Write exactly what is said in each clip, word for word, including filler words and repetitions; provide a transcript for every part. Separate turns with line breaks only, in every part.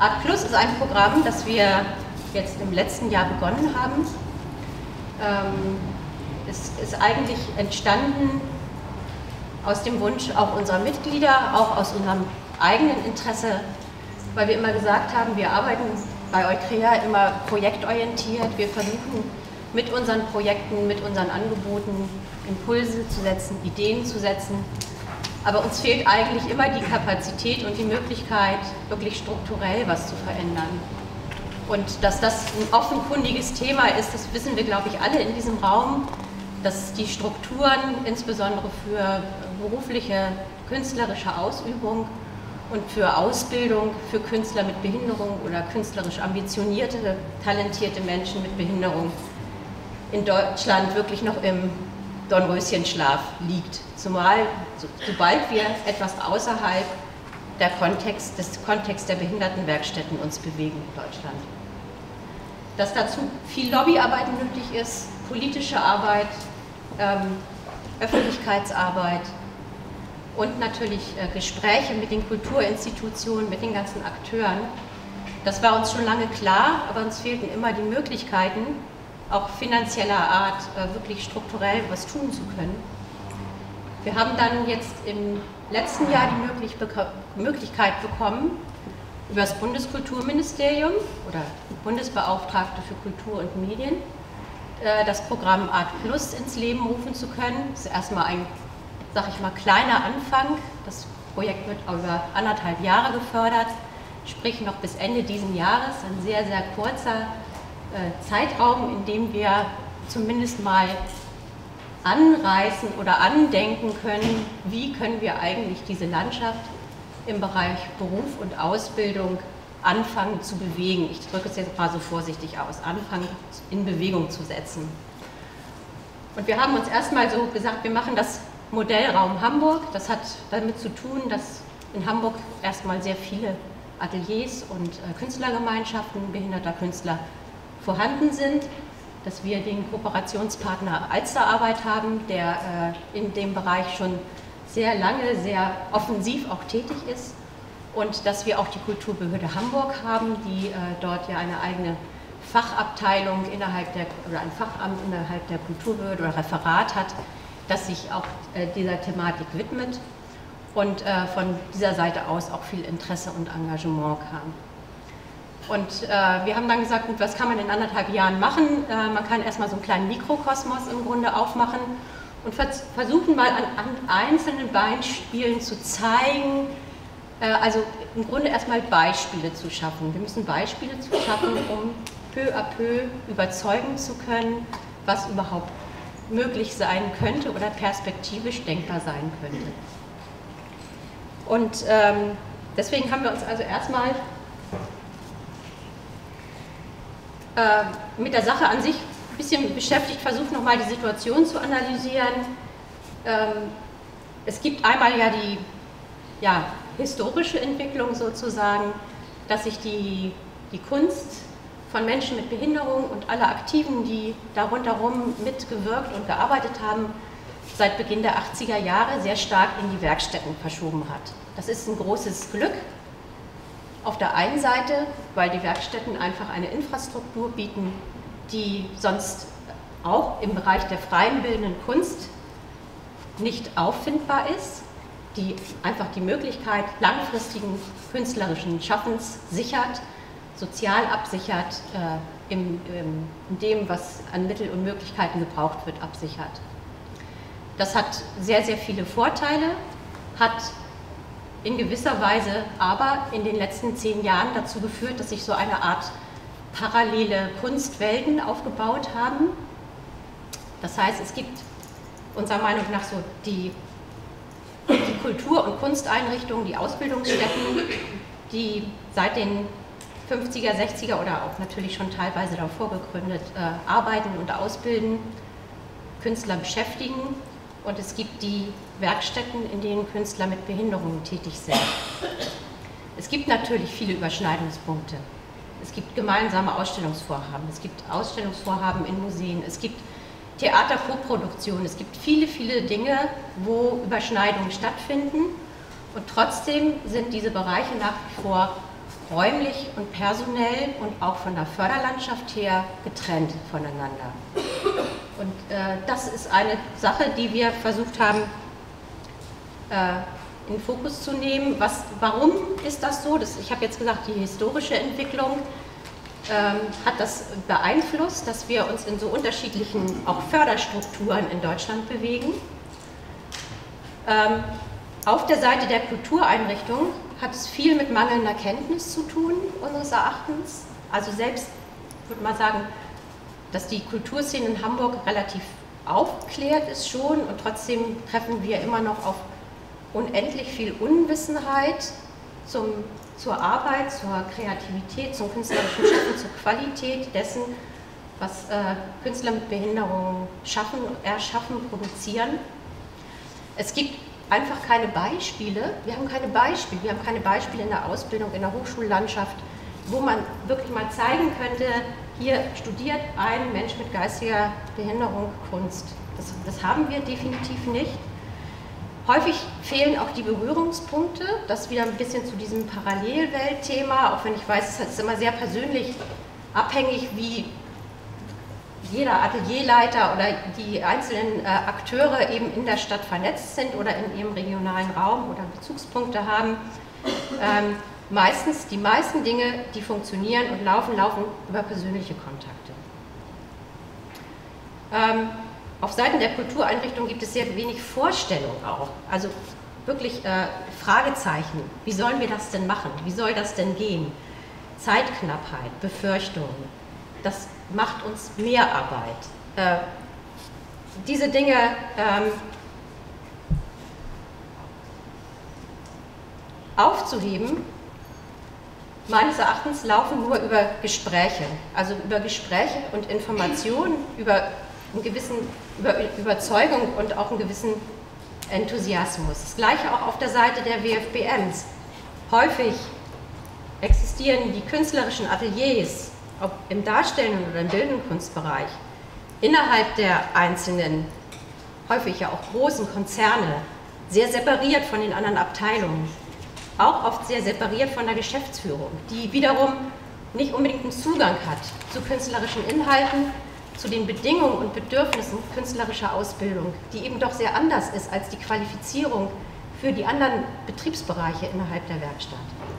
Art Plus ist ein Programm, das wir jetzt im letzten Jahr begonnen haben. Ähm, es ist eigentlich entstanden aus dem Wunsch auch unserer Mitglieder, auch aus unserem eigenen Interesse, weil wir immer gesagt haben, wir arbeiten bei Eukrea immer projektorientiert. Wir versuchen mit unseren Projekten, mit unseren Angeboten Impulse zu setzen, Ideen zu setzen. Aber uns fehlt eigentlich immer die Kapazität und die Möglichkeit, wirklich strukturell was zu verändern. Und dass das ein offenkundiges Thema ist, das wissen wir, glaube ich, alle in diesem Raum, dass die Strukturen, insbesondere für berufliche, künstlerische Ausübung und für Ausbildung für Künstler mit Behinderung oder künstlerisch ambitionierte, talentierte Menschen mit Behinderung in Deutschland wirklich noch im Dornröschenschlaf liegt. Zumal, so, sobald wir etwas außerhalb der Kontext, des Kontexts der Behindertenwerkstätten uns bewegen in Deutschland. Dass dazu viel Lobbyarbeit nötig ist, politische Arbeit, ähm, Öffentlichkeitsarbeit und natürlich äh, Gespräche mit den Kulturinstitutionen, mit den ganzen Akteuren. Das war uns schon lange klar, aber uns fehlten immer die Möglichkeiten, auch finanzieller Art äh, wirklich strukturell was tun zu können. Wir haben dann jetzt im letzten Jahr die möglich beko Möglichkeit bekommen, über das Bundeskulturministerium oder Bundesbeauftragte für Kultur und Medien äh, das Programm Art Plus ins Leben rufen zu können. Das ist erstmal ein, sag ich mal, kleiner Anfang. Das Projekt wird über anderthalb Jahre gefördert, sprich noch bis Ende dieses Jahres, ein sehr, sehr kurzer Zeitraum, in dem wir zumindest mal anreißen oder andenken können, wie können wir eigentlich diese Landschaft im Bereich Beruf und Ausbildung anfangen zu bewegen. Ich drücke es jetzt mal so vorsichtig aus, anfangen in Bewegung zu setzen. Und wir haben uns erstmal so gesagt, wir machen das Modellraum Hamburg. Das hat damit zu tun, dass in Hamburg erstmal sehr viele Ateliers und Künstlergemeinschaften behinderter Künstler vorhanden sind, dass wir den Kooperationspartner Alsterarbeit haben, der äh, in dem Bereich schon sehr lange, sehr offensiv auch tätig ist und dass wir auch die Kulturbehörde Hamburg haben, die äh, dort ja eine eigene Fachabteilung innerhalb der, oder ein Fachamt innerhalb der Kulturbehörde oder Referat hat, das sich auch äh, dieser Thematik widmet und äh, von dieser Seite aus auch viel Interesse und Engagement kam. Und äh, wir haben dann gesagt, gut, was kann man in anderthalb Jahren machen? Äh, man kann erstmal so einen kleinen Mikrokosmos im Grunde aufmachen und vers versuchen mal an, an einzelnen Beispielen zu zeigen, äh, also im Grunde erstmal Beispiele zu schaffen. Wir müssen Beispiele zu schaffen, um peu à peu überzeugen zu können, was überhaupt möglich sein könnte oder perspektivisch denkbar sein könnte. Und ähm, deswegen haben wir uns also erstmal mit der Sache an sich ein bisschen beschäftigt, versucht nochmal die Situation zu analysieren. Es gibt einmal ja die ja, historische Entwicklung sozusagen, dass sich die, die Kunst von Menschen mit Behinderung und alle Aktiven, die da rundherum mitgewirkt und gearbeitet haben, seit Beginn der achtziger Jahre sehr stark in die Werkstätten verschoben hat. Das ist ein großes Glück. Auf der einen Seite, weil die Werkstätten einfach eine Infrastruktur bieten, die sonst auch im Bereich der freien bildenden Kunst nicht auffindbar ist, die einfach die Möglichkeit langfristigen künstlerischen Schaffens sichert, sozial absichert, äh, im, im, in dem, was an Mitteln und Möglichkeiten gebraucht wird, absichert. Das hat sehr, sehr viele Vorteile, hat in gewisser Weise aber in den letzten zehn Jahren dazu geführt, dass sich so eine Art parallele Kunstwelten aufgebaut haben. Das heißt, es gibt unserer Meinung nach so die, die Kultur- und Kunsteinrichtungen, die Ausbildungsstätten, die seit den fünfziger, sechziger oder auch natürlich schon teilweise davor gegründet äh, arbeiten und ausbilden, Künstler beschäftigen. Und es gibt die Werkstätten, in denen Künstler mit Behinderungen tätig sind. Es gibt natürlich viele Überschneidungspunkte. Es gibt gemeinsame Ausstellungsvorhaben, es gibt Ausstellungsvorhaben in Museen, es gibt Theaterkoproduktionen, es gibt viele, viele Dinge, wo Überschneidungen stattfinden. Und trotzdem sind diese Bereiche nach wie vor räumlich und personell und auch von der Förderlandschaft her getrennt voneinander. Und äh, das ist eine Sache, die wir versucht haben, äh, in den Fokus zu nehmen. Was, warum ist das so? Das, ich habe jetzt gesagt, die historische Entwicklung ähm, hat das beeinflusst, dass wir uns in so unterschiedlichen auch Förderstrukturen in Deutschland bewegen. Ähm, auf der Seite der Kultureinrichtung hat es viel mit mangelnder Kenntnis zu tun, unseres Erachtens. Also selbst, ich würde mal sagen, dass die Kulturszene in Hamburg relativ aufgeklärt ist schon und trotzdem treffen wir immer noch auf unendlich viel Unwissenheit zum, zur Arbeit, zur Kreativität, zum künstlerischen Schaffen, zur Qualität dessen, was äh, Künstler mit Behinderungen schaffen, erschaffen, produzieren. Es gibt einfach keine Beispiele, wir haben keine Beispiele, wir haben keine Beispiele in der Ausbildung, in der Hochschullandschaft, wo man wirklich mal zeigen könnte, hier studiert ein Mensch mit geistiger Behinderung Kunst. Das, das haben wir definitiv nicht. Häufig fehlen auch die Berührungspunkte, das wieder ein bisschen zu diesem Parallelweltthema, auch wenn ich weiß, es ist immer sehr persönlich abhängig, wie jeder Atelierleiter oder die einzelnen äh, Akteure eben in der Stadt vernetzt sind oder in ihrem regionalen Raum oder Bezugspunkte haben. Ähm, meistens, die meisten Dinge, die funktionieren und laufen, laufen über persönliche Kontakte. Ähm, auf Seiten der Kultureinrichtung gibt es sehr wenig Vorstellung auch, also wirklich äh, Fragezeichen. Wie sollen wir das denn machen? Wie soll das denn gehen? Zeitknappheit, Befürchtungen. Das macht uns mehr Arbeit. Äh, diese Dinge ähm, aufzuheben, meines Erachtens laufen nur über Gespräche, also über Gespräche und Informationen, über, einen gewissen, über Überzeugung und auch einen gewissen Enthusiasmus. Das Gleiche auch auf der Seite der W F B Ms. Häufig existieren die künstlerischen Ateliers, ob im darstellenden oder im bildenden Kunstbereich, innerhalb der einzelnen, häufig ja auch großen Konzerne, sehr separiert von den anderen Abteilungen, auch oft sehr separiert von der Geschäftsführung, die wiederum nicht unbedingt einen Zugang hat zu künstlerischen Inhalten, zu den Bedingungen und Bedürfnissen künstlerischer Ausbildung, die eben doch sehr anders ist als die Qualifizierung für die anderen Betriebsbereiche innerhalb der Werkstatt.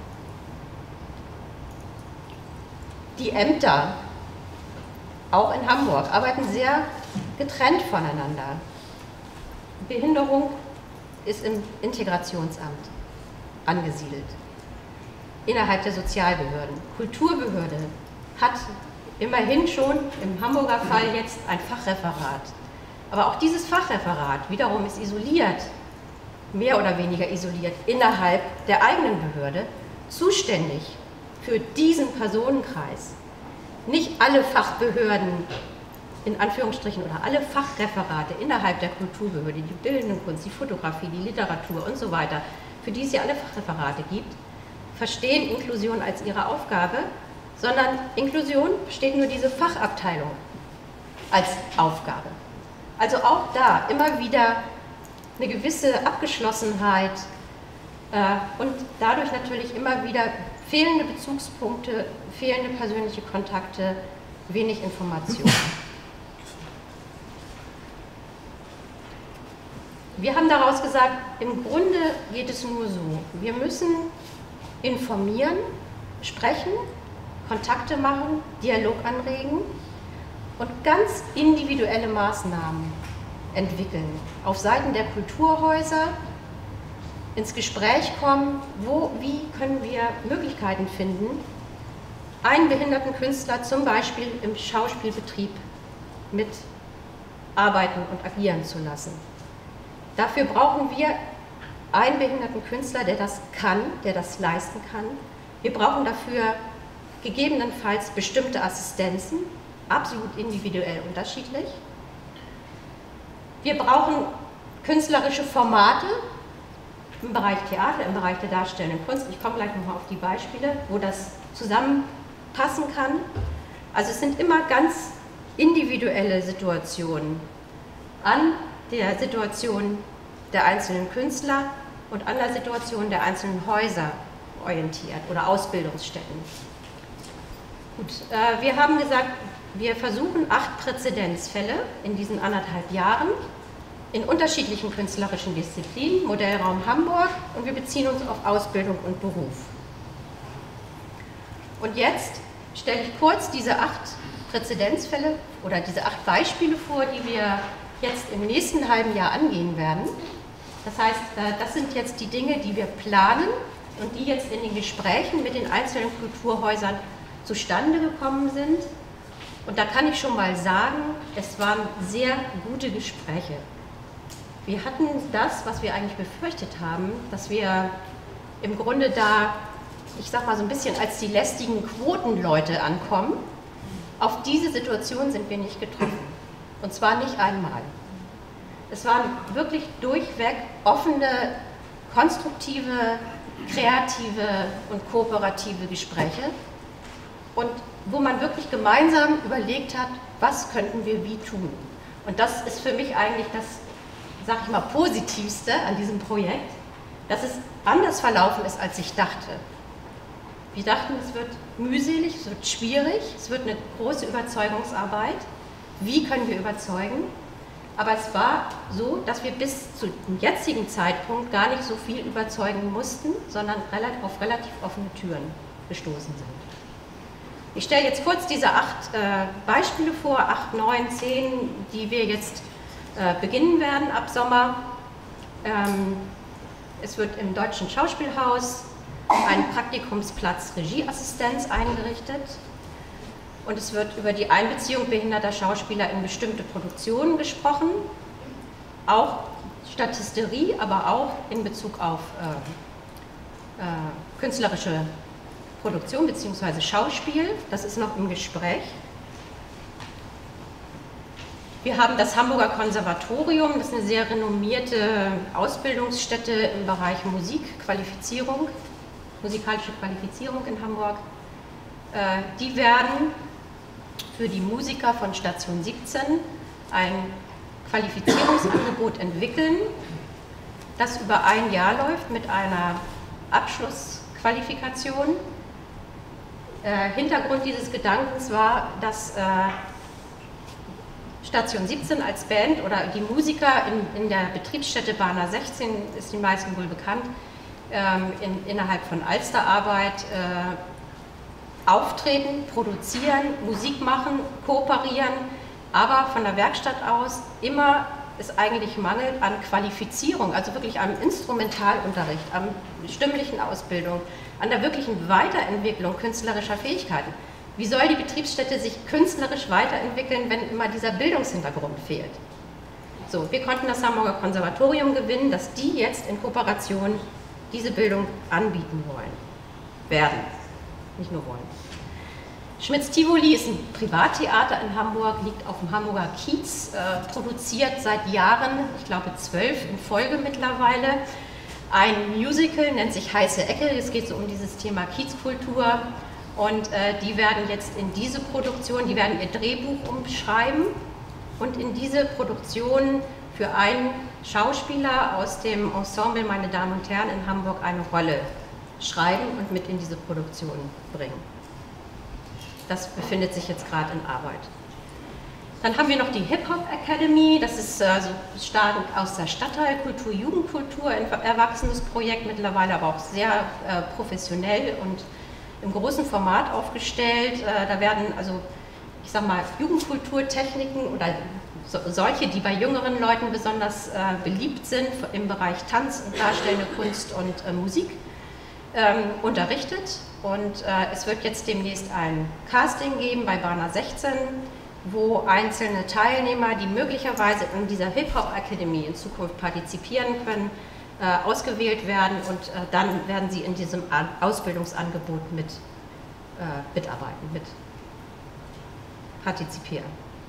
Die Ämter, auch in Hamburg, arbeiten sehr getrennt voneinander. Behinderung ist im Integrationsamt angesiedelt, innerhalb der Sozialbehörden. Kulturbehörde hat immerhin schon im Hamburger Fall jetzt ein Fachreferat. Aber auch dieses Fachreferat wiederum ist isoliert, mehr oder weniger isoliert, innerhalb der eigenen Behörde, zuständig für diesen Personenkreis. Nicht alle Fachbehörden, in Anführungsstrichen, oder alle Fachreferate innerhalb der Kulturbehörde, die bildende Kunst, die Fotografie, die Literatur und so weiter, für die es ja alle Fachreferate gibt, verstehen Inklusion als ihre Aufgabe, sondern Inklusion besteht nur diese Fachabteilung als Aufgabe. Also auch da immer wieder eine gewisse Abgeschlossenheit äh, und dadurch natürlich immer wieder fehlende Bezugspunkte, fehlende persönliche Kontakte, wenig Information. Wir haben daraus gesagt, im Grunde geht es nur so. Wir müssen informieren, sprechen, Kontakte machen, Dialog anregen und ganz individuelle Maßnahmen entwickeln. Auf Seiten der Kulturhäuser ins Gespräch kommen, wo, wie können wir Möglichkeiten finden, einen behinderten Künstler zum Beispiel im Schauspielbetrieb mit arbeiten und agieren zu lassen. Dafür brauchen wir einen behinderten Künstler, der das kann, der das leisten kann. Wir brauchen dafür gegebenenfalls bestimmte Assistenzen, absolut individuell unterschiedlich. Wir brauchen künstlerische Formate im Bereich Theater, im Bereich der darstellenden Kunst. Ich komme gleich nochmal auf die Beispiele, wo das zusammenpassen kann. Also es sind immer ganz individuelle Situationen an der Situation der einzelnen Künstler und an der Situation der einzelnen Häuser orientiert oder Ausbildungsstätten. Gut, äh, wir haben gesagt, wir versuchen acht Präzedenzfälle in diesen anderthalb Jahren in unterschiedlichen künstlerischen Disziplinen, Modellraum Hamburg, und wir beziehen uns auf Ausbildung und Beruf. Und jetzt stelle ich kurz diese acht Präzedenzfälle oder diese acht Beispiele vor, die wir jetzt im nächsten halben Jahr angehen werden. Das heißt, das sind jetzt die Dinge, die wir planen und die jetzt in den Gesprächen mit den einzelnen Kulturhäusern zustande gekommen sind. Und da kann ich schon mal sagen, es waren sehr gute Gespräche. Wir hatten das, was wir eigentlich befürchtet haben, dass wir im Grunde da, ich sag mal so ein bisschen als die lästigen Quotenleute ankommen. Auf diese Situation sind wir nicht getroffen. Und zwar nicht einmal. Es waren wirklich durchweg offene, konstruktive, kreative und kooperative Gespräche. Und wo man wirklich gemeinsam überlegt hat, was könnten wir wie tun. Und das ist für mich eigentlich das, sag ich mal, Positivste an diesem Projekt, dass es anders verlaufen ist, als ich dachte. Wir dachten, es wird mühselig, es wird schwierig, es wird eine große Überzeugungsarbeit. Wie können wir überzeugen? Aber es war so, dass wir bis zu dem jetzigen Zeitpunkt gar nicht so viel überzeugen mussten, sondern auf relativ offene Türen gestoßen sind. Ich stelle jetzt kurz diese acht äh, Beispiele vor, acht, neun, zehn, die wir jetzt äh, beginnen werden ab Sommer. Ähm, es wird im Deutschen Schauspielhaus ein Praktikumsplatz Regieassistenz eingerichtet und es wird über die Einbeziehung behinderter Schauspieler in bestimmte Produktionen gesprochen, auch Statisterie, aber auch in Bezug auf äh, äh, künstlerische Produktion bzw. Schauspiel. Das ist noch im Gespräch. Wir haben das Hamburger Konservatorium, das ist eine sehr renommierte Ausbildungsstätte im Bereich Musikqualifizierung, musikalische Qualifizierung in Hamburg. Äh, die werden für die Musiker von Station siebzehn ein Qualifizierungsangebot entwickeln, das über ein Jahr läuft mit einer Abschlussqualifikation. Äh, Hintergrund dieses Gedankens war, dass äh, Station siebzehn als Band oder die Musiker in, in der Betriebsstätte Bana sechzehn, ist den meisten wohl bekannt, ähm, in, innerhalb von Alsterarbeit äh, auftreten, produzieren, Musik machen, kooperieren, aber von der Werkstatt aus immer es eigentlich mangelt an Qualifizierung, also wirklich am Instrumentalunterricht, an stimmlichen Ausbildung, an der wirklichen Weiterentwicklung künstlerischer Fähigkeiten. Wie soll die Betriebsstätte sich künstlerisch weiterentwickeln, wenn immer dieser Bildungshintergrund fehlt? So, wir konnten das Hamburger Konservatorium gewinnen, dass die jetzt in Kooperation diese Bildung anbieten wollen, werden, nicht nur wollen. Schmitz-Tivoli ist ein Privattheater in Hamburg, liegt auf dem Hamburger Kiez, äh, produziert seit Jahren, ich glaube zwölf in Folge mittlerweile, ein Musical, nennt sich Heiße Ecke, es geht so um dieses Thema Kiezkultur und äh, die werden jetzt in diese Produktion, die werden ihr Drehbuch umschreiben und in diese Produktion für einen Schauspieler aus dem Ensemble Meine Damen und Herren in Hamburg eine Rolle schreiben und mit in diese Produktion bringen. Das befindet sich jetzt gerade in Arbeit. Dann haben wir noch die Hip-Hop Academy, das ist also stark aus der Stadtteilkultur, Jugendkultur, ein erwachsenes Projekt, mittlerweile aber auch sehr äh, professionell und im großen Format aufgestellt. Äh, da werden also, ich sag mal, Jugendkulturtechniken oder so, solche, die bei jüngeren Leuten besonders äh, beliebt sind, im Bereich Tanz und darstellende Kunst und äh, Musik, ähm, unterrichtet. Und äh, es wird jetzt demnächst ein Casting geben bei Bana sechzehn, wo einzelne Teilnehmer, die möglicherweise in dieser Hip-Hop-Akademie in Zukunft partizipieren können, äh, ausgewählt werden und äh, dann werden sie in diesem Ausbildungsangebot mit, äh, mitarbeiten, mit partizipieren.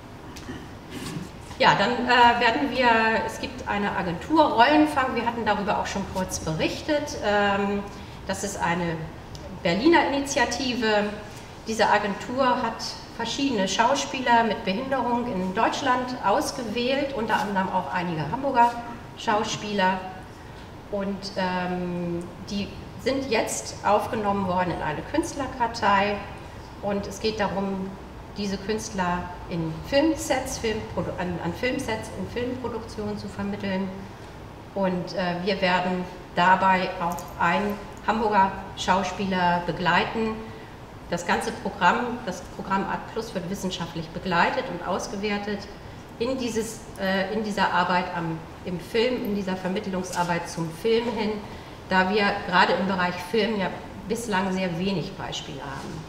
Ja, dann äh, werden wir, es gibt eine Agentur Rollenfang, wir hatten darüber auch schon kurz berichtet, ähm, das ist eine Berliner Initiative. Diese Agentur hat verschiedene Schauspieler mit Behinderung in Deutschland ausgewählt, unter anderem auch einige Hamburger Schauspieler. Und ähm, die sind jetzt aufgenommen worden in eine Künstlerkartei und es geht darum, diese Künstler in Filmsets, Filmprodu an, an Filmsets, in Filmproduktionen zu vermitteln. Und äh, wir werden dabei auch einen Hamburger Schauspieler begleiten. Das ganze Programm, das Programm Art Plus, wird wissenschaftlich begleitet und ausgewertet in, dieses, äh, in dieser Arbeit am, im Film, in dieser Vermittlungsarbeit zum Film hin, da wir gerade im Bereich Film ja bislang sehr wenig Beispiele haben.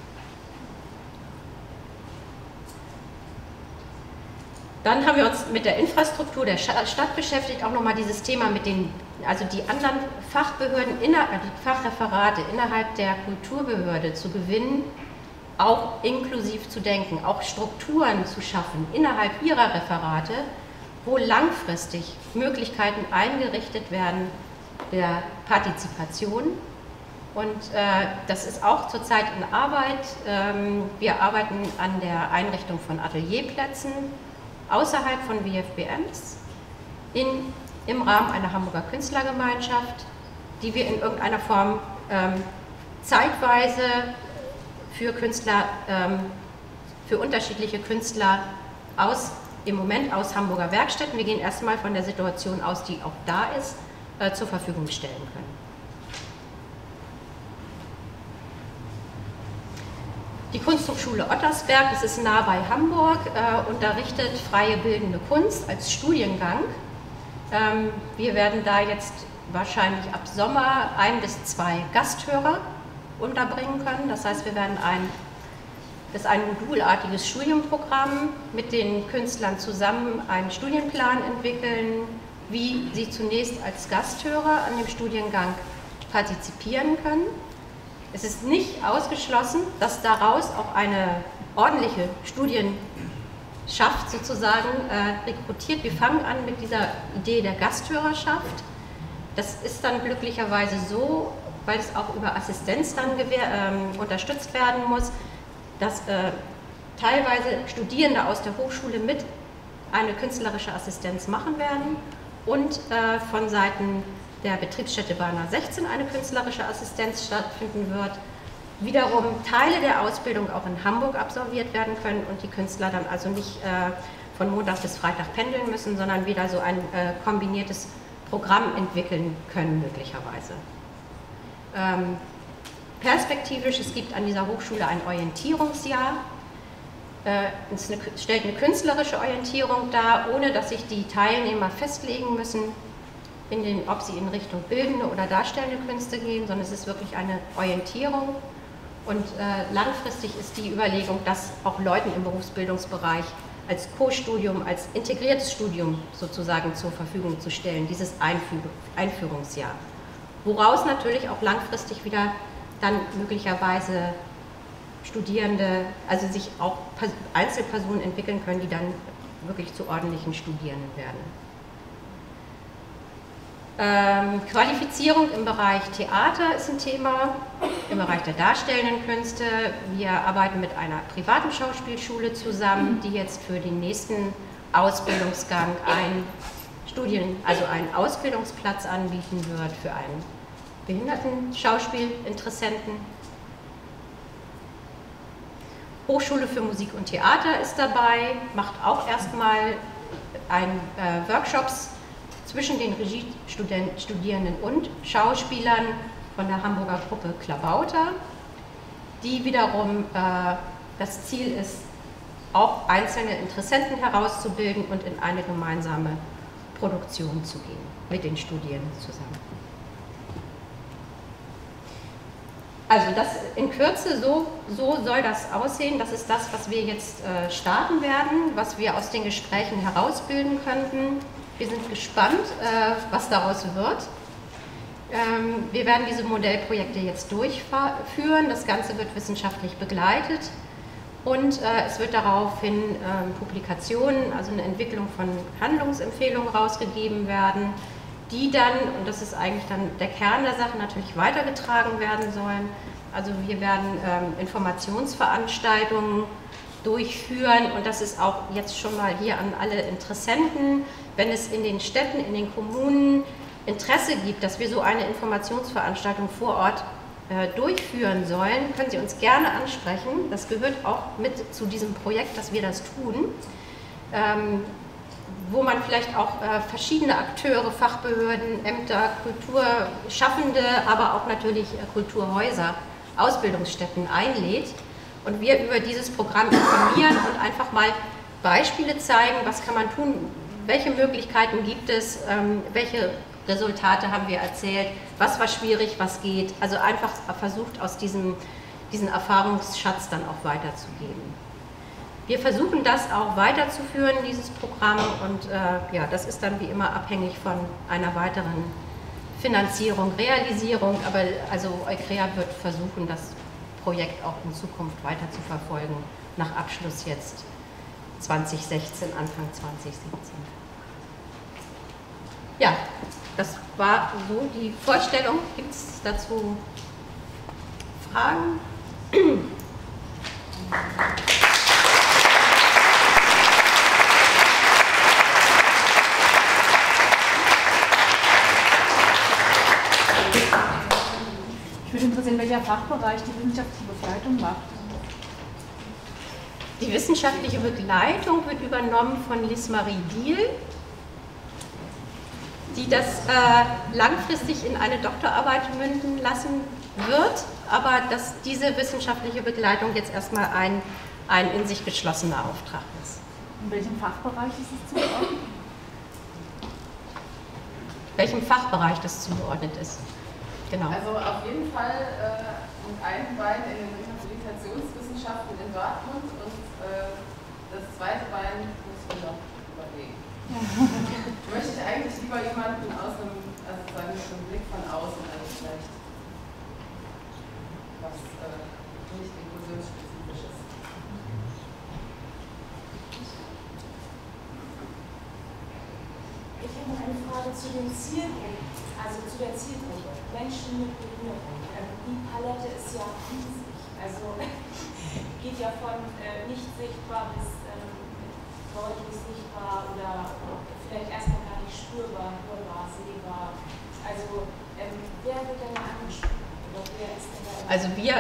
Dann haben wir uns mit der Infrastruktur der Stadt beschäftigt, auch nochmal dieses Thema mit den, also die anderen Fachbehörden, die Fachreferate innerhalb der Kulturbehörde zu gewinnen, auch inklusiv zu denken, auch Strukturen zu schaffen innerhalb ihrer Referate, wo langfristig Möglichkeiten eingerichtet werden der Partizipation. Und äh, das ist auch zurzeit in Arbeit. Ähm, wir arbeiten an der Einrichtung von Atelierplätzen außerhalb von W F B Ms in, im Rahmen einer Hamburger Künstlergemeinschaft, die wir in irgendeiner Form ähm, zeitweise für Künstler, ähm, für unterschiedliche Künstler aus, im Moment aus Hamburger Werkstätten, wir gehen erstmal von der Situation aus, die auch da ist, äh, zur Verfügung stellen können. Die Kunsthochschule Ottersberg, das ist nah bei Hamburg, äh, unterrichtet freie bildende Kunst als Studiengang. Ähm, wir werden da jetzt wahrscheinlich ab Sommer ein bis zwei Gasthörer unterbringen können. Das heißt, wir werden ein, das ist ein modulartiges Studienprogramm mit den Künstlern zusammen einen Studienplan entwickeln, wie sie zunächst als Gasthörer an dem Studiengang partizipieren können. Es ist nicht ausgeschlossen, dass daraus auch eine ordentliche Studienschaft sozusagen äh, rekrutiert. Wir fangen an mit dieser Idee der Gasthörerschaft. Das ist dann glücklicherweise so, weil es auch über Assistenz dann gewähr, äh, unterstützt werden muss, dass äh, teilweise Studierende aus der Hochschule mit eine künstlerische Assistenz machen werden und äh, von Seiten der Betriebsstätte Bana sechzehn eine künstlerische Assistenz stattfinden wird, wiederum Teile der Ausbildung auch in Hamburg absolviert werden können und die Künstler dann also nicht äh, von Montag bis Freitag pendeln müssen, sondern wieder so ein äh, kombiniertes Programm entwickeln können möglicherweise. Ähm, perspektivisch, es gibt an dieser Hochschule ein Orientierungsjahr. Äh, es eine, stellt eine künstlerische Orientierung dar, ohne dass sich die Teilnehmer festlegen müssen, in den, ob sie in Richtung bildende oder darstellende Künste gehen, sondern es ist wirklich eine Orientierung. Und äh, langfristig ist die Überlegung, das auch Leuten im Berufsbildungsbereich als Co-Studium, als integriertes Studium sozusagen zur Verfügung zu stellen, dieses Einführ Einführungsjahr. Woraus natürlich auch langfristig wieder dann möglicherweise Studierende, also sich auch Einzelpersonen entwickeln können, die dann wirklich zu ordentlichen Studierenden werden. Ähm, Qualifizierung im Bereich Theater ist ein Thema, im Bereich der darstellenden Künste. Wir arbeiten mit einer privaten Schauspielschule zusammen, die jetzt für den nächsten Ausbildungsgang einen Studien, also einen Ausbildungsplatz anbieten wird für einen behinderten Schauspielinteressenten. Hochschule für Musik und Theater ist dabei, macht auch erstmal ein äh, Workshops zwischen den Regiestudierenden und Schauspielern von der Hamburger Gruppe Klabauter, die wiederum äh, das Ziel ist, auch einzelne Interessenten herauszubilden und in eine gemeinsame Produktion zu gehen, mit den Studierenden zusammen. Also das in Kürze, so, so soll das aussehen. Das ist das, was wir jetzt äh, starten werden, was wir aus den Gesprächen herausbilden könnten. Wir sind gespannt, äh, was daraus wird. Ähm, wir werden diese Modellprojekte jetzt durchführen. Das Ganze wird wissenschaftlich begleitet und äh, es wird daraufhin äh, Publikationen, also eine Entwicklung von Handlungsempfehlungen rausgegeben werden, die dann, und das ist eigentlich dann der Kern der Sache, natürlich weitergetragen werden sollen. Also wir werden ähm, Informationsveranstaltungen durchführen und das ist auch jetzt schon mal hier an alle Interessenten, wenn es in den Städten, in den Kommunen Interesse gibt, dass wir so eine Informationsveranstaltung vor Ort äh, durchführen sollen, können Sie uns gerne ansprechen. Das gehört auch mit zu diesem Projekt, dass wir das tun, ähm, wo man vielleicht auch äh, verschiedene Akteure, Fachbehörden, Ämter, Kulturschaffende, aber auch natürlich äh, Kulturhäuser, Ausbildungsstätten einlädt und wir über dieses Programm informieren und einfach mal Beispiele zeigen, was kann man tun, welche Möglichkeiten gibt es, ähm, welche Resultate haben wir erzählt, was war schwierig, was geht. Also einfach versucht, aus diesem diesen Erfahrungsschatz dann auch weiterzugeben. Wir versuchen das auch weiterzuführen, dieses Programm, und äh, ja, das ist dann wie immer abhängig von einer weiteren Finanzierung, Realisierung, aber also Eukrea wird versuchen, das Projekt auch in Zukunft weiter zu verfolgen, nach Abschluss jetzt zwanzig sechzehn, Anfang zwanzig siebzehn. Ja, das war so die Vorstellung. Gibt es dazu Fragen?
Ich würde interessieren, welcher Fachbereich die wissenschaftliche Begleitung macht.
Die wissenschaftliche Begleitung wird übernommen von Liz-Marie Diehl, die das äh, langfristig in eine Doktorarbeit münden lassen wird, aber dass diese wissenschaftliche Begleitung jetzt erstmal ein, ein in sich geschlossener Auftrag ist.
In welchem Fachbereich ist es zugeordnet?
Welchem Fachbereich das zugeordnet ist. Genau.
Also auf jeden Fall äh, mit einem Bein in den Rehabilitationswissenschaften in Dortmund und äh, das zweite Bein muss ich noch überlegen. Ja. Möchte ich eigentlich lieber jemanden aus einem, also sagen wir, einem Blick von außen, also vielleicht was äh, nicht inklusionsspezifisch ist.
Ich habe noch eine Frage zu den Zielgruppen, also zu der Zielgruppe, Menschen mit Behinderung. Die Palette ist ja riesig, also geht ja von äh, nicht sichtbar bis ähm, deutlich sichtbar oder vielleicht erstmal gar nicht spürbar, hörbar, sehbar. Also ähm, wer wird denn angesprochen? Oder wer ist denn da?
Also wir,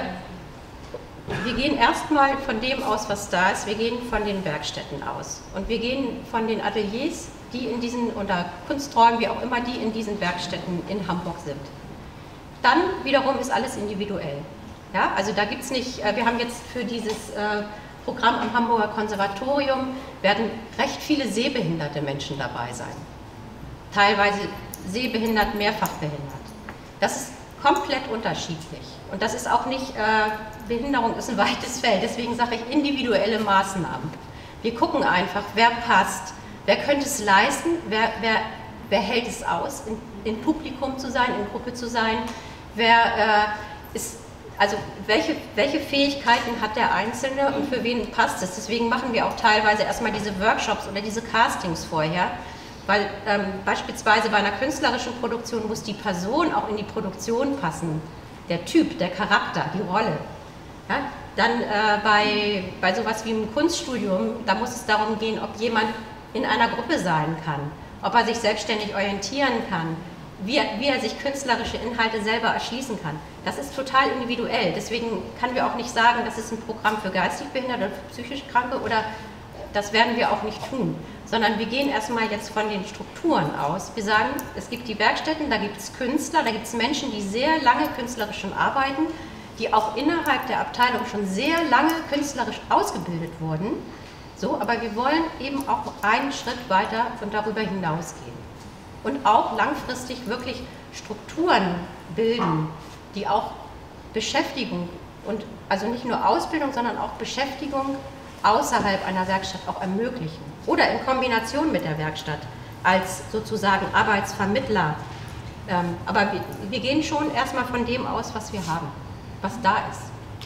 wir gehen erstmal von dem aus, was da ist. Wir gehen von den Werkstätten aus. Und wir gehen von den Ateliers, die in diesen, oder Kunsträumen, wie auch immer, die in diesen Werkstätten in Hamburg sind. Dann wiederum ist alles individuell. Ja, also da gibt es nicht, wir haben jetzt für dieses äh, Programm am Hamburger Konservatorium, werden recht viele sehbehinderte Menschen dabei sein. Teilweise sehbehindert, mehrfach behindert. Das ist komplett unterschiedlich. Und das ist auch nicht, äh, Behinderung ist ein weites Feld, deswegen sage ich individuelle Maßnahmen. Wir gucken einfach, wer passt, wer könnte es leisten, wer, wer, wer hält es aus, in, in Publikum zu sein, in Gruppe zu sein, wer äh, ist, also welche, welche Fähigkeiten hat der Einzelne und für wen passt es. Deswegen machen wir auch teilweise erstmal diese Workshops oder diese Castings vorher, weil ähm, beispielsweise bei einer künstlerischen Produktion muss die Person auch in die Produktion passen, der Typ, der Charakter, die Rolle. Ja? Dann äh, bei, bei sowas wie einem Kunststudium, da muss es darum gehen, ob jemand in einer Gruppe sein kann, ob er sich selbstständig orientieren kann, wie er, wie er sich künstlerische Inhalte selber erschließen kann. Das ist total individuell. Deswegen können wir auch nicht sagen, das ist ein Programm für geistig Behinderte oder für psychisch Kranke, oder das werden wir auch nicht tun. Sondern wir gehen erstmal jetzt von den Strukturen aus. Wir sagen, es gibt die Werkstätten, da gibt es Künstler, da gibt es Menschen, die sehr lange künstlerisch schon arbeiten, die auch innerhalb der Abteilung schon sehr lange künstlerisch ausgebildet wurden. So, aber wir wollen eben auch einen Schritt weiter und darüber hinausgehen. Und auch langfristig wirklich Strukturen bilden, die auch Beschäftigung und also nicht nur Ausbildung, sondern auch Beschäftigung außerhalb einer Werkstatt auch ermöglichen. Oder in Kombination mit der Werkstatt als sozusagen Arbeitsvermittler. Ähm, aber wir, wir gehen schon erstmal von dem aus, was wir haben, was da ist.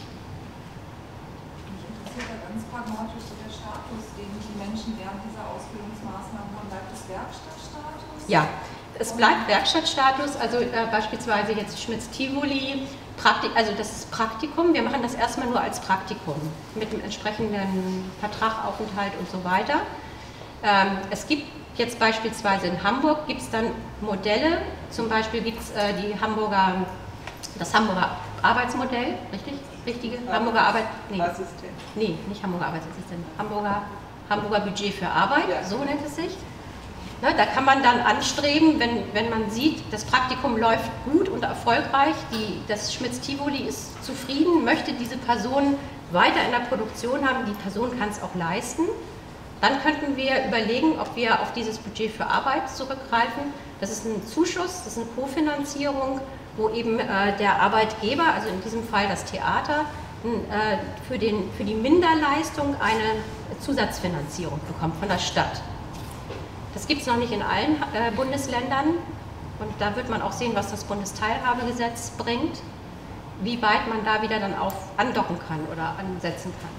Mich interessiert ja ganz pragmatisch der Status, den die Menschen während dieser Ausbildungsmaßnahmen haben. Bleibt es Werkstattstatus?
Ja, es bleibt Werkstattstatus, also äh, beispielsweise jetzt Schmitz-Tivoli, also das ist Praktikum, wir machen das erstmal nur als Praktikum, mit dem entsprechenden Vertrag, Aufenthalt und so weiter. Ähm, es gibt Jetzt beispielsweise in Hamburg gibt es dann Modelle, zum Beispiel gibt es äh, die Hamburger, das Hamburger Arbeitsmodell, richtig? Richtige? Ja. Hamburger Arbeit, nee.
Assistent.
Nee, nicht Hamburger Arbeitsassistent, Hamburger, Hamburger Budget für Arbeit, ja. So nennt es sich. Na, da kann man dann anstreben, wenn, wenn man sieht, das Praktikum läuft gut und erfolgreich, die, das Schmitz-Tivoli ist zufrieden, möchte diese Person weiter in der Produktion haben, die Person kann es auch leisten. Dann könnten wir überlegen, ob wir auf dieses Budget für Arbeit zurückgreifen. Das ist ein Zuschuss, das ist eine Kofinanzierung, wo eben äh, der Arbeitgeber, also in diesem Fall das Theater, äh, für, den, für die Minderleistung eine Zusatzfinanzierung bekommt von der Stadt. Das gibt es noch nicht in allen äh, Bundesländern und da wird man auch sehen, was das Bundesteilhabegesetz bringt, wie weit man da wieder dann auf andocken kann oder ansetzen kann.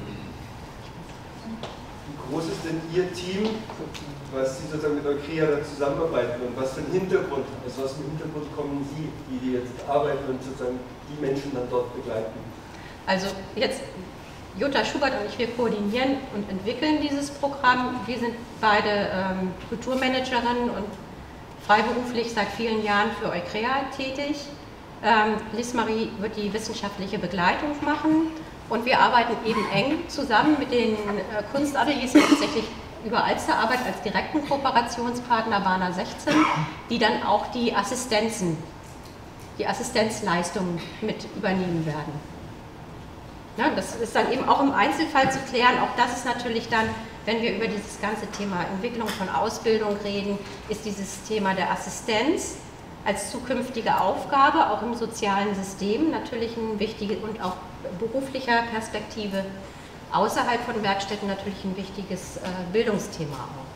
Wie groß ist denn Ihr Team, was Sie sozusagen mit Eukrea dann zusammenarbeiten und was für einen Hintergrund, also aus dem Hintergrund kommen Sie, die jetzt arbeiten und sozusagen die Menschen dann dort begleiten?
Also jetzt Jutta Schubert und ich, wir koordinieren und entwickeln dieses Programm. Wir sind beide ähm, Kulturmanagerinnen und freiberuflich seit vielen Jahren für Eukrea tätig. Ähm, Liz-Marie wird die wissenschaftliche Begleitung machen und wir arbeiten eben eng zusammen mit den äh, Kunstateliers, hauptsächlich über Alsterarbeit als direkten Kooperationspartner Bana sechzehn, die dann auch die Assistenzen, die Assistenzleistungen mit übernehmen werden. Ja, das ist dann eben auch im Einzelfall zu klären. Auch das ist natürlich dann, wenn wir über dieses ganze Thema Entwicklung von Ausbildung reden, ist dieses Thema der Assistenz als zukünftige Aufgabe, auch im sozialen System, natürlich ein wichtiges und auch beruflicher Perspektive außerhalb von Werkstätten natürlich ein wichtiges äh, Bildungsthema auch.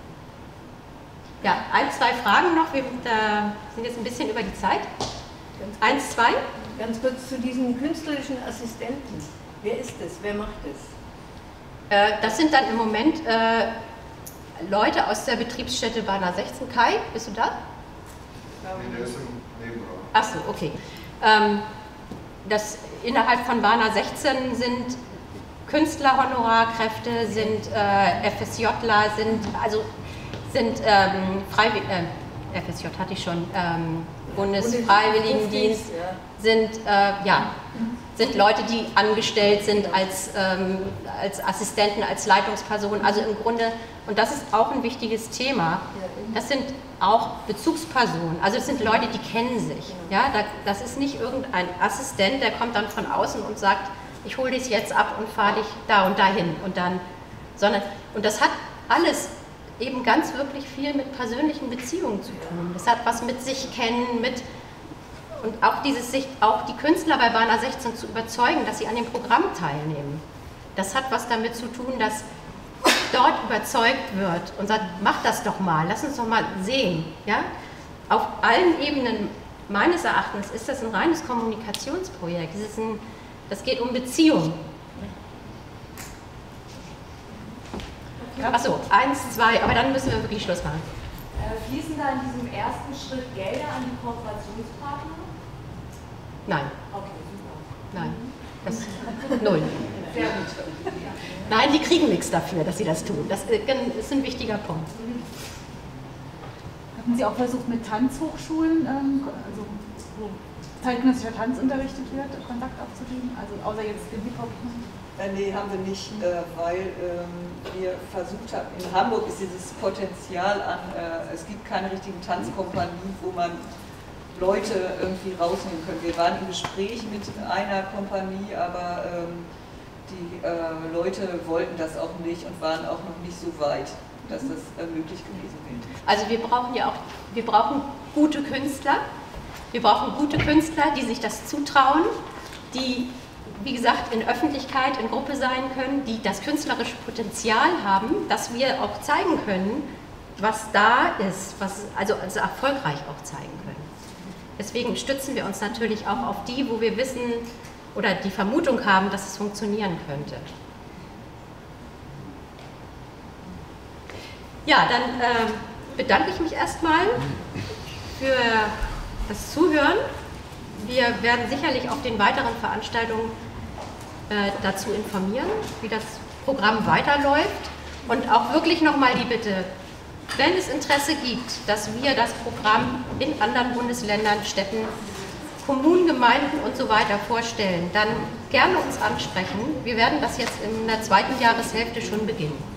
Ja, ein, zwei Fragen noch. Wir äh, sind jetzt ein bisschen über die Zeit. Eins, zwei.
Ganz kurz zu diesen künstlerischen Assistenten. Wer ist das? Wer macht das?
Äh, das sind dann im Moment äh, Leute aus der Betriebsstätte Bana sechzehn. Kai, bist du da?
Nee, der ist im Nebenraum.
Achso, okay. Ähm, das, innerhalb von Bana sechzehn sind Künstlerhonorarkräfte, sind äh, FSJler, sind, also sind ähm, Freiwillig, äh, F S J hatte ich schon, ähm, Bundesfreiwilligendienst, sind, äh, ja, sind Leute, die angestellt sind als, ähm, als Assistenten, als Leitungspersonen, also im Grunde, und das ist auch ein wichtiges Thema, das sind auch Bezugspersonen, also es sind Leute, die kennen sich, ja, das ist nicht irgendein Assistent, der kommt dann von außen und sagt, ich hole dich jetzt ab und fahre dich da und dahin und dann, sondern, und das hat alles eben ganz wirklich viel mit persönlichen Beziehungen zu tun. Das hat was mit sich kennen, mit und auch dieses sich, auch die Künstler bei Bana sechzehn zu überzeugen, dass sie an dem Programm teilnehmen. Das hat was damit zu tun, dass dort überzeugt wird und sagt, mach das doch mal, lass uns doch mal sehen. Ja? Auf allen Ebenen meines Erachtens ist das ein reines Kommunikationsprojekt. Das, ist ein, das geht um Beziehung. Achso, eins, zwei, aber dann müssen wir wirklich Schluss machen.
Äh, fließen da in diesem ersten Schritt Gelder an die Kooperationspartner?
Nein.
Okay, super.
Nein. Das, null.
Sehr gut.
Nein, die kriegen nichts dafür, dass sie das tun. Das ist ein wichtiger Punkt.
Hatten Sie auch versucht, mit Tanzhochschulen, ähm, also wo zeitgenössischer Tanz unterrichtet wird, Kontakt aufzunehmen? Also außer jetzt dem Hip-Hop?
Äh, nee, haben wir nicht, äh, weil ähm, wir versucht haben, in Hamburg ist dieses Potenzial an, äh, es gibt keine richtigen Tanzkompanien, wo man Leute irgendwie rausnehmen können. Wir waren im Gespräch mit einer Kompanie, aber ähm, die äh, Leute wollten das auch nicht und waren auch noch nicht so weit, dass das äh, möglich gewesen wäre.
Also wir brauchen ja auch, wir brauchen gute Künstler, wir brauchen gute Künstler, die sich das zutrauen, die, wie gesagt, in Öffentlichkeit, in Gruppe sein können, die das künstlerische Potenzial haben, dass wir auch zeigen können, was da ist, was, also, also erfolgreich auch zeigen können. Deswegen stützen wir uns natürlich auch auf die, wo wir wissen oder die Vermutung haben, dass es funktionieren könnte. Ja, dann äh, bedanke ich mich erstmal für das Zuhören. Wir werden sicherlich auf den weiteren Veranstaltungen äh, dazu informieren, wie das Programm weiterläuft und auch wirklich nochmal die Bitte, Wenn es Interesse gibt, dass wir das Programm in anderen Bundesländern, Städten, Kommunen, Gemeinden und so weiter vorstellen, dann gerne uns ansprechen. Wir werden das jetzt in der zweiten Jahreshälfte schon beginnen.